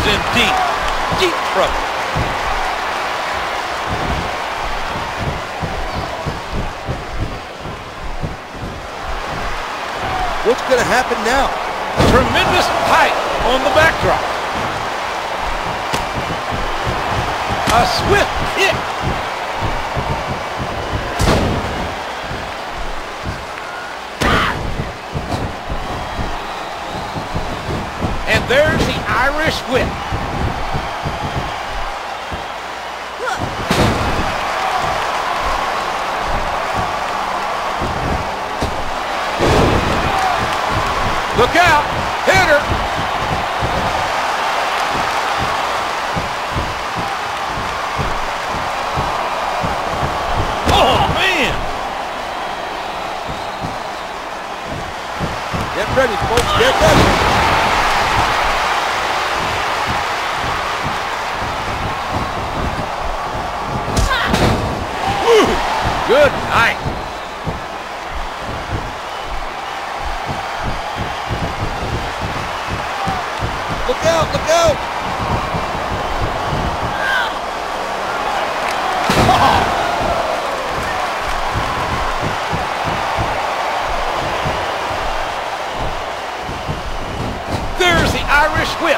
is in deep, deep trouble. What's going to happen now? A tremendous height on the backdrop. A swift kick. And there's the Irish whip. Look out, hitter. Oh, man. Get ready, folks, get ready. Good night. Look out, look out. Oh. There's the Irish whip.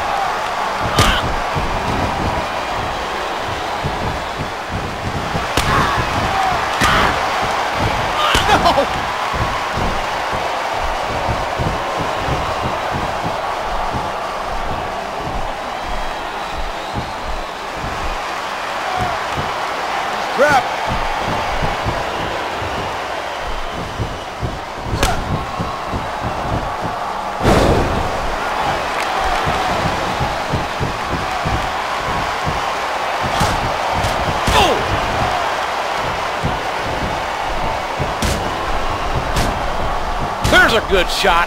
Trap. Oh! There's a good shot.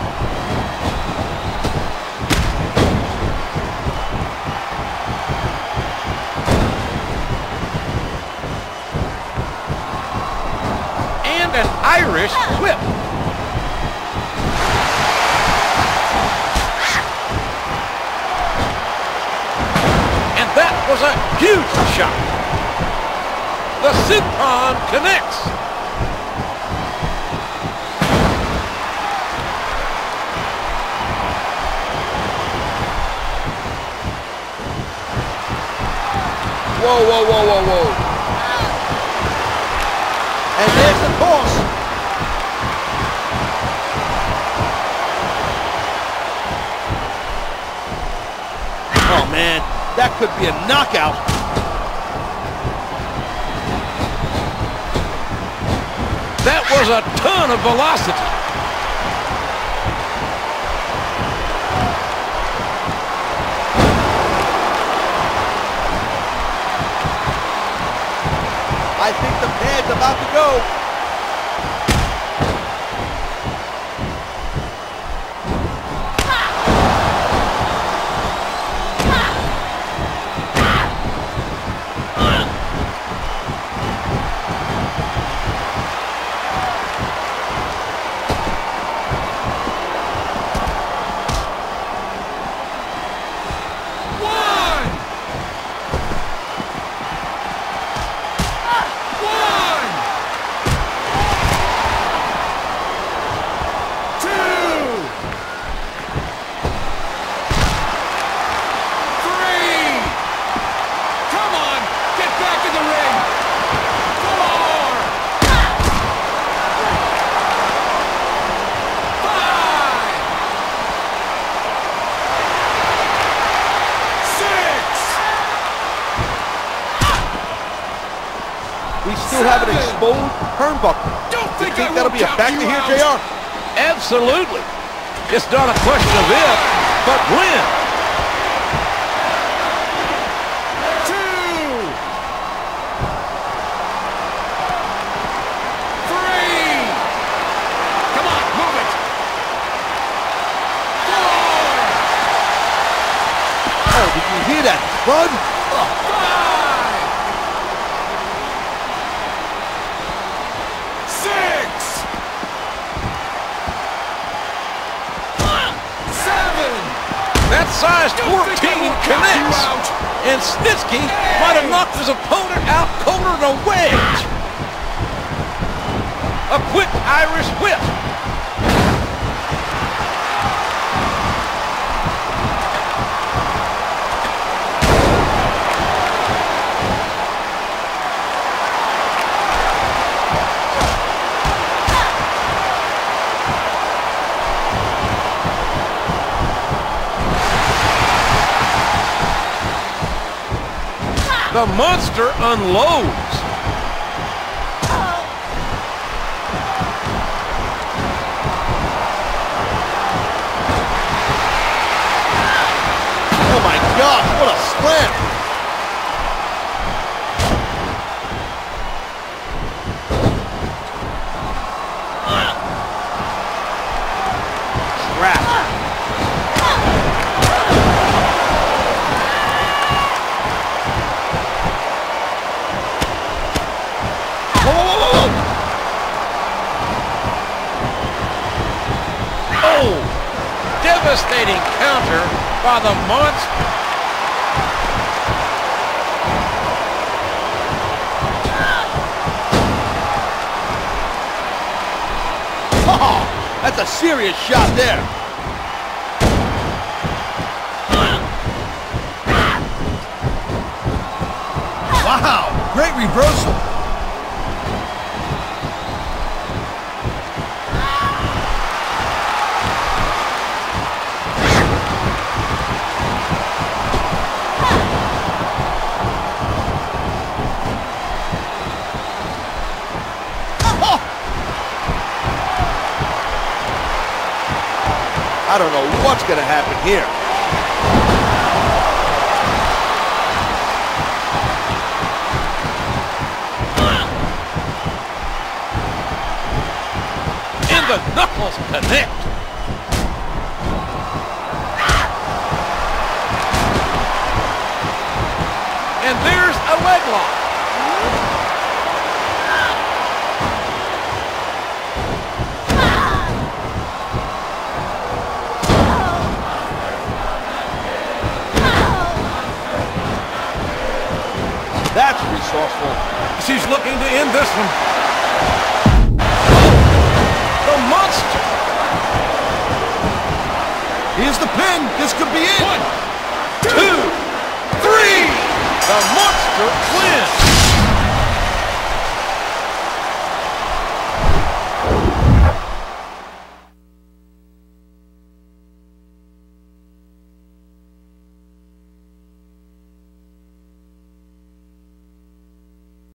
An Irish whip. And that was a huge shot. The Senton connects. Whoa, whoa, whoa, whoa, whoa. And there's the toss. Oh, man, that could be a knockout. That was a ton of velocity. I think the pad's about to go. We still have an exposed turnbuckle. Don't You think think I that'll won't be a count factor you here, out. JR? Absolutely. It's not a question of if, but when. 2, 3. Come on, move it. 4. Oh, did you hear that, bud? 5. 6. 7. That size 14 connects. And Snitsky might have knocked his opponent out colder than a wedge. A quick Irish whip. The monster unloads. Oh my gosh, what a slam! Trap. Devastating counter by the monster. Oh, that's a serious shot there. Wow, great reversal. I don't know what's going to happen here. And the knuckles connect. And there's a leg lock. That's resourceful. She's looking to end this one. The monster. Here's the pin. This could be it. 1, 2, 3. The monster wins.